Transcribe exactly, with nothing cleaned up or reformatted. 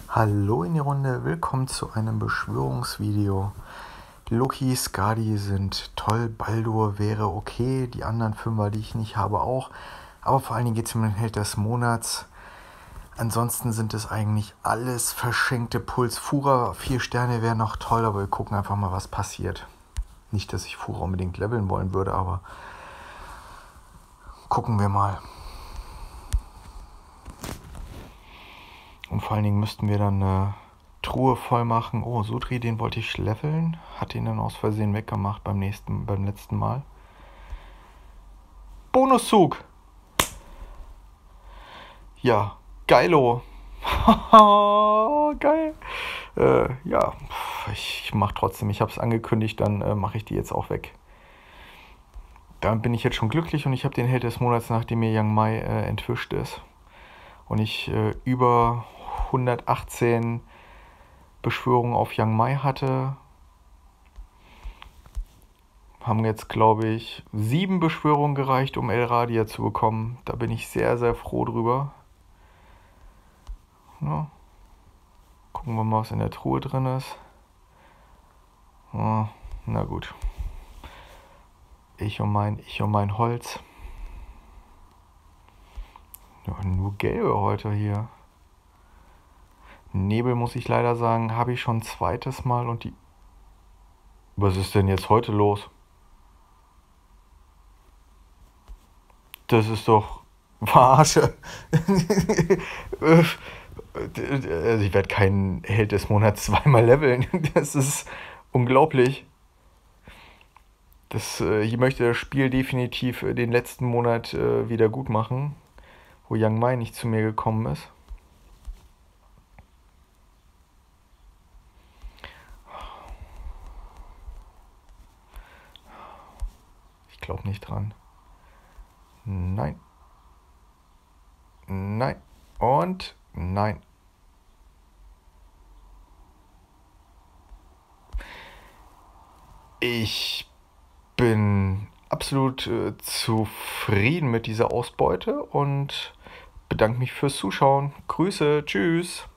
Hallo in die Runde, willkommen zu einem Beschwörungsvideo. Loki, Skadi sind toll, Baldur wäre okay, die anderen Fünfer, die ich nicht habe, auch. Aber vor allen Dingen geht es um den Held des Monats. Ansonsten sind es eigentlich alles verschenkte Puls. Fura, vier Sterne wäre noch toll, aber wir gucken einfach mal, was passiert. Nicht, dass ich Fura unbedingt leveln wollen würde, aber gucken wir mal. Und vor allen Dingen müssten wir dann eine Truhe voll machen. Oh, Sudri, den wollte ich leveln. Hat ihn dann aus Versehen weggemacht beim nächsten, beim letzten Mal. Bonuszug! Ja, geilo. Geil. Äh, ja, ich mach trotzdem. Ich habe es angekündigt, dann äh, mache ich die jetzt auch weg. Dann bin ich jetzt schon glücklich und ich habe den Held des Monats, nachdem mir Yang Mai äh, entwischt ist. Und ich äh, über hundertachtzehn Beschwörungen auf Yang Mai hatte. Haben jetzt, glaube ich, sieben Beschwörungen gereicht, um El Radia zu bekommen. Da bin ich sehr, sehr froh drüber. Ja. Gucken wir mal, was in der Truhe drin ist. Ja, na gut. Ich und mein, ich und mein Holz. Ja, nur gelbe heute hier. Nebel, muss ich leider sagen, habe ich schon ein zweites Mal und die... Was ist denn jetzt heute los? Das ist doch Verarsche. Also ich werde keinen Held des Monats zweimal leveln. Das ist unglaublich. Das, äh, ich möchte das Spiel definitiv äh, den letzten Monat äh, wieder gut machen, wo Yang Mai nicht zu mir gekommen ist. Ich glaube nicht dran. Nein. Nein. Und nein. Ich bin absolut äh, zufrieden mit dieser Ausbeute und bedanke mich fürs Zuschauen. Grüße, tschüss.